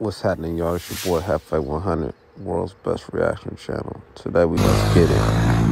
What's happening, y'all? It's your boy Halfway 100, world's best reaction channel. Today we let's get it.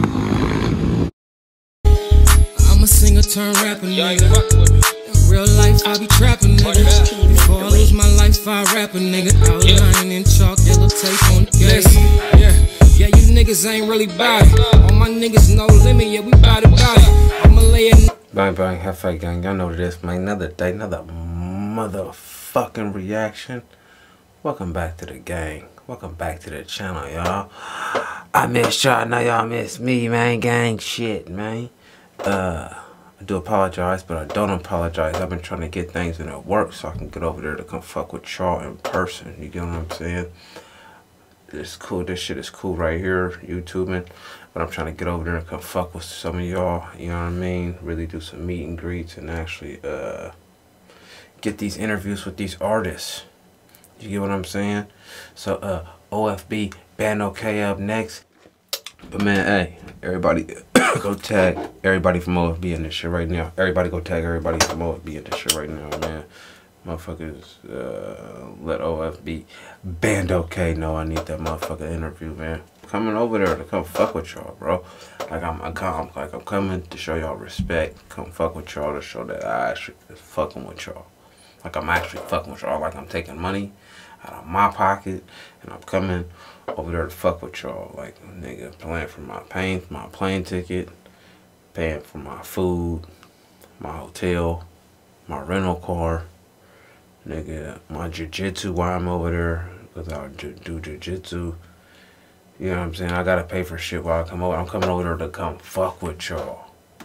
I'm a singer turned rapper, nigga. In real life, I be trapping, nigga. Before I lose my life, I rap a nigga. Outline in chalk, yellow tape on the case. Yeah, you niggas ain't really bout it. All my niggas no limit, yeah, we bout it. I'ma lay it. Bang, bang, Halfway gang. Y'all know this, man. Another day, another motherfucking reaction. Welcome back to the gang. Welcome back to the channel, y'all. I miss y'all. Now y'all miss me, man. Gang shit, man. I do apologize, but I don't apologize. I've been trying to get things in at work so I can get over there to come fuck with y'all in person. You get what I'm saying? It's cool. This shit is cool right here, YouTubing. But I'm trying to get over there and come fuck with some of y'all. You know what I mean? Really do some meet and greets and actually get these interviews with these artists. You get what I'm saying? So, OFB, Bandokay up next. But man, hey, everybody go tag everybody from OFB in this shit right now. Everybody go tag everybody from OFB in this shit right now, man. Motherfuckers, let OFB, Bandokay know I need that motherfucker interview, man. Coming over there to come fuck with y'all, bro. Like I'm coming to show y'all respect. Come fuck with y'all to show that I actually is fucking with y'all. Like I'm actually fucking with y'all. Like I'm taking money out of my pocket and I'm coming over there to fuck with y'all. Like nigga, paying for my plane ticket, paying for my food, my hotel, my rental car, nigga, my jiu-jitsu while I'm over there because I do jiu-jitsu. You know what I'm saying? I gotta pay for shit while I come over. I'm coming over there to come fuck with y'all.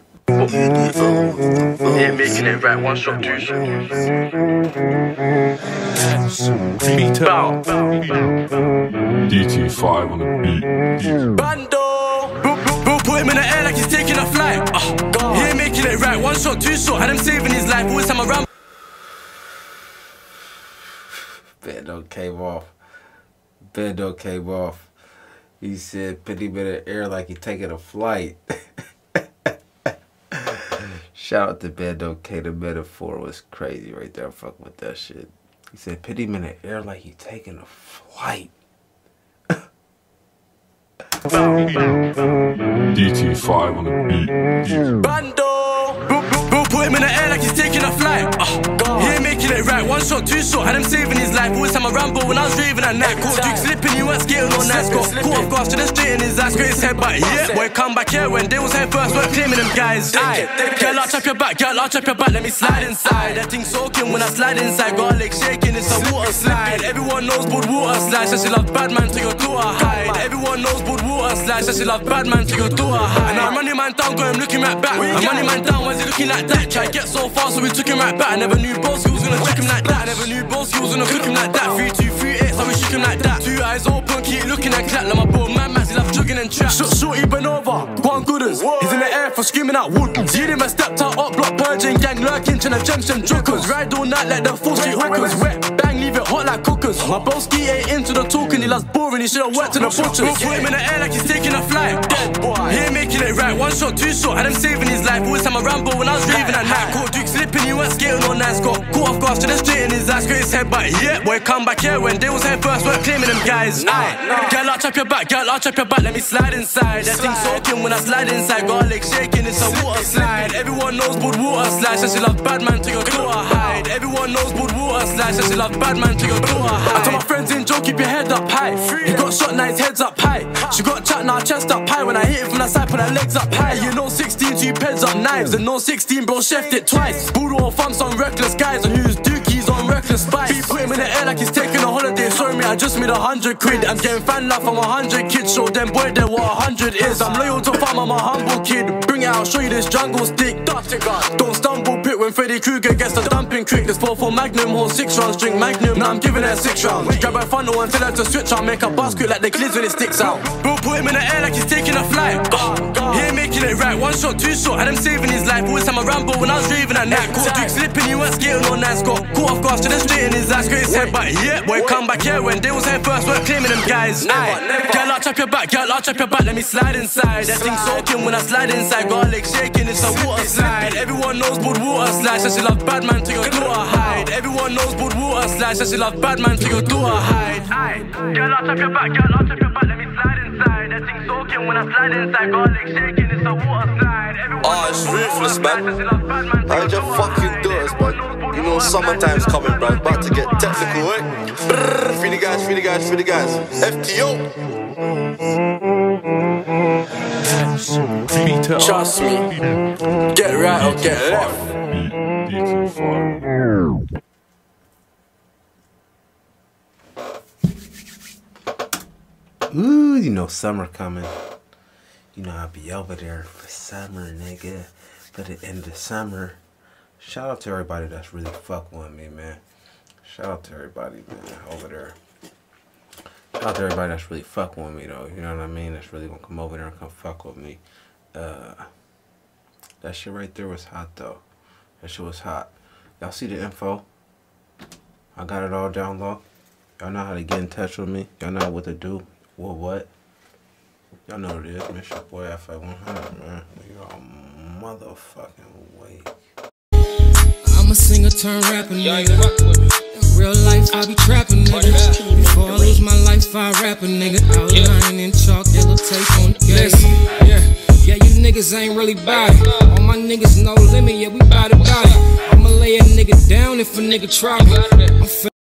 Yeah, making it right, one shot, two shot. DT5 on the beat. Bando! Bro, put him in the air like he's taking a flight. Yeah, making it right, one shot, two shot. Had him saving his life, always time around. Bandokay came off. Bandokay came off. He said, put him in the air like he's taking a flight. Shout out to Bandokay. The metaphor was crazy right there. Fuck with that shit. He said, put him in the air like he's taking a flight. DT5 on the beat. Bando! Bro, put him in the air like he's taking a flight. Yeah, making it right, one shot, two shot. Had him saving his life, always time a Rambo when I was raving at night. Caught Duke slipping, he weren't skating on nights. Got caught off guard, straight in his eyes, scraped his head back. Yeah, boy, come back here when they was head first, weren't claiming them guys. Aye, girl, I'll chop your back, girl, I'll chop your back, let me slide inside. That thing soaking when I slide inside, got her legs shaking, it's a water slide. Everyone knows but water slide, so she loves bad man to your daughter hide. Everyone knows but water slide, so she loves bad man to your daughter hide. And I'm running man down, got him looking right back. I'm running man down, why's he looking like that? Try get so far, so we took him right back. I never knew Boski was gonna check him like that. I never knew Boski was gonna cook him like that. 3, 2, 3, 8, so we shook him like that. 2 eyes open, keep looking and clap. Like my bro, man, he love jugging and trap. Shorty been over, one gooders. He's in the air for screaming out wood. See him and stepped out, up block purging, gang lurking, trying to jump some jokers. Ride all night like the full street hookers. Wet, bang, leave it hot like cookers. My broski ain't into the talking, he loves boring, he should've worked in the butchers. Put him in the air like he's taking a flight. Dead boy, he ain't making it right, one shot, two shot. Had him saving his life, always time a Rambo when I was raving at night. Caught Duke slipping, he weren't skating on nights. Got caught off guard, straight in his eyes, scraped his head back. Yeah, boy, come back here when they was head first, weren't claiming them guys. Aye, girl, I'll chop your back, girl, I'll chop your back, let me slide inside. That thing soaking when I slide inside, got her legs shaking, it's a water slide. Everyone knows but water slide, so she loves bad man to your daughter hide. Everyone knows but water slide, so she loves bad man to your daughter hide. I told my friends in Joe, keep your head up high. He got shot, now his head's up high. She got chat, now chest up high. When I hit it from the side, put her legs up high. You know 16, 2 peds up knives. And no 16, bro, chefed it twice. Bulldog thumbs on reckless guys, and who's dookies on reckless spice. Beat put him in the air like he's taking a holiday. Sorry me, I just made 100 quid. I'm getting fan love from 100 kids. Show them boy there what 100 is. I'm loyal to farm, I'm a humble kid. Bring it out, show you this jungle stick. Don't stumble pit when Freddy Krueger gets the dumping crick. This 4-4 Magnum, hold 6 rounds, drink Magnum. Now I'm giving her 6 rounds. Grab her funnel and tell her to switch out. Make her basket like the clips when it sticks out. Bro, put him in the air like he's taking a flight. He ain't making it right, one shot, two shot. Had him saving his life, always time a Rambo when I was raving at night. Caught Duke slipping, he weren't skating on nights. Got caught off guard, straight in his eyes, scraped his head back. Yeah, boy, come back here when And they was here first, weren't claiming them guys. Girl, I'll chop your back, girl, I'll chop your back, let me slide inside. That thing soaking when I slide inside, got her legs shaking, it's a water slide. Everyone knows Bud water slide, so she loves bad man to your daughter hide. Everyone knows Bud water slide, so she loves bad man to your daughter hide. Girl, I'll chop your back, girl, I'll chop your back, let me slide inside. That thing soaking when I slide inside, got her legs shaking, it's a water slide. Oh, it's ruthless, man. I just fucking do it, man. You know, summertime's coming, bro. About to get technical, eh? Brrr, free the guys, free the guys, free the guys. FTO. Trust me. Get right or get left. Ooh, you know summer coming. You know I'll be over there for summer, nigga. For the end of summer. Shout out to everybody that's really fucking with me, man. Shout out to everybody, man, over there. Shout out to everybody that's really fucking with me, though. You know what I mean? That's really gonna come over there and come fuck with me. That shit right there was hot, though. That shit was hot. Y'all see the info? I got it all down low. Y'all know how to get in touch with me. Y'all know what to do. What? Y'all know what it is, man. It's your boy FFICIAL, man. Y'all motherfucking wait. I'm a singer turned rapper, nigga. In real life, I be trapping, nigga. Before I lose my life, I rap a nigga. Outline in chalk, yellow tape on the case. Yeah, you niggas ain't really bout it. All my niggas no limit, yeah, we bout it. I'ma lay a nigga down if a nigga try me.